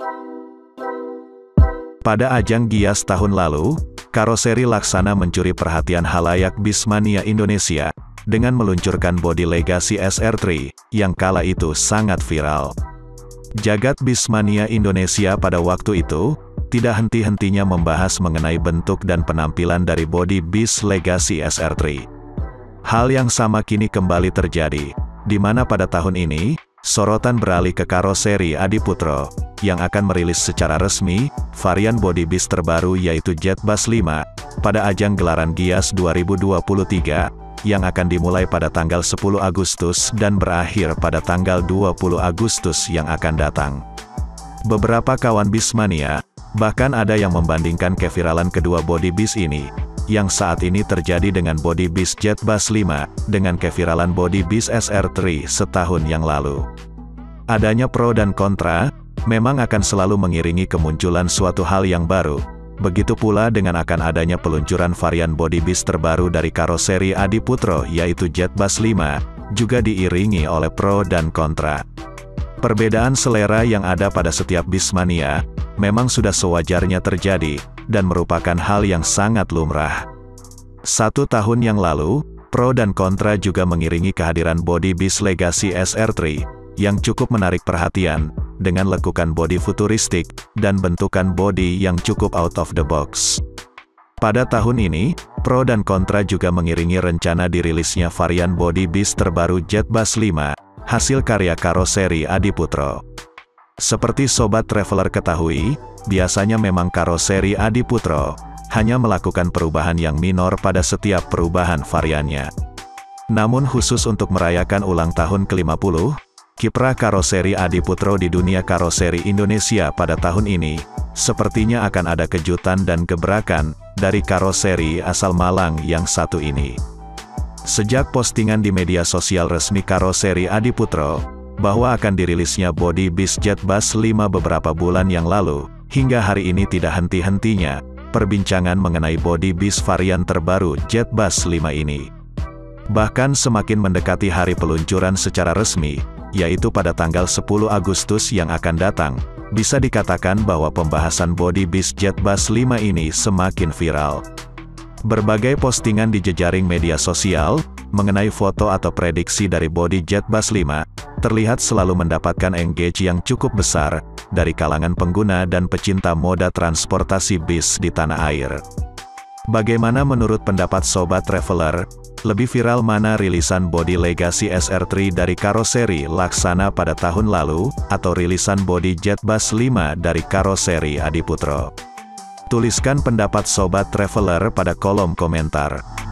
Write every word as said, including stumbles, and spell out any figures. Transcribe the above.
Pada ajang Gias tahun lalu, karoseri Laksana mencuri perhatian halayak Bismania Indonesia, dengan meluncurkan bodi Legacy S R tiga, yang kala itu sangat viral. Jagat Bismania Indonesia pada waktu itu, tidak henti-hentinya membahas mengenai bentuk dan penampilan dari bodi bis Legacy S R tiga. Hal yang sama kini kembali terjadi, di mana pada tahun ini, sorotan beralih ke karoseri Adiputro, yang akan merilis secara resmi, varian bodi bis terbaru yaitu Jetbus lima, pada ajang gelaran Gias dua ribu dua puluh tiga, yang akan dimulai pada tanggal sepuluh Agustus dan berakhir pada tanggal dua puluh Agustus yang akan datang. Beberapa kawan Bismania, bahkan ada yang membandingkan keviralan kedua bodi bis ini, yang saat ini terjadi dengan bodi bis Jetbus lima, dengan keviralan bodi bis S R tiga setahun yang lalu. Adanya pro dan kontra, memang akan selalu mengiringi kemunculan suatu hal yang baru. Begitu pula dengan akan adanya peluncuran varian bodi bis terbaru dari karoseri Adiputro yaitu Jetbus lima, juga diiringi oleh pro dan kontra. Perbedaan selera yang ada pada setiap Bismania, memang sudah sewajarnya terjadi, dan merupakan hal yang sangat lumrah. Satu tahun yang lalu, pro dan kontra juga mengiringi kehadiran bodi bis Legacy S R tiga, yang cukup menarik perhatian, dengan lekukan bodi futuristik, dan bentukan bodi yang cukup out of the box. Pada tahun ini, pro dan kontra juga mengiringi rencana dirilisnya varian bodi bis terbaru Jetbus lima, hasil karya karoseri Adiputro. Seperti Sobat Traveler ketahui, biasanya memang karoseri Adiputro hanya melakukan perubahan yang minor pada setiap perubahan variannya. Namun khusus untuk merayakan ulang tahun ke lima puluh, kiprah karoseri Adiputro di dunia karoseri Indonesia pada tahun ini, sepertinya akan ada kejutan dan gebrakan dari karoseri asal Malang yang satu ini. Sejak postingan di media sosial resmi karoseri Adiputro, bahwa akan dirilisnya bodi bis Jetbus lima beberapa bulan yang lalu, hingga hari ini tidak henti-hentinya, perbincangan mengenai bodi bis varian terbaru Jetbus lima ini. Bahkan semakin mendekati hari peluncuran secara resmi, yaitu pada tanggal sepuluh Agustus yang akan datang, bisa dikatakan bahwa pembahasan bodi bis Jetbus lima ini semakin viral. Berbagai postingan di jejaring media sosial, mengenai foto atau prediksi dari bodi Jetbus lima, terlihat selalu mendapatkan engage yang cukup besar, dari kalangan pengguna dan pecinta moda transportasi bis di tanah air. Bagaimana menurut pendapat Sobat Traveler? Lebih viral mana rilisan bodi Legacy S R tiga dari karoseri Laksana pada tahun lalu, atau rilisan bodi Jetbus lima dari karoseri Adiputro? Tuliskan pendapat Sobat Traveler pada kolom komentar.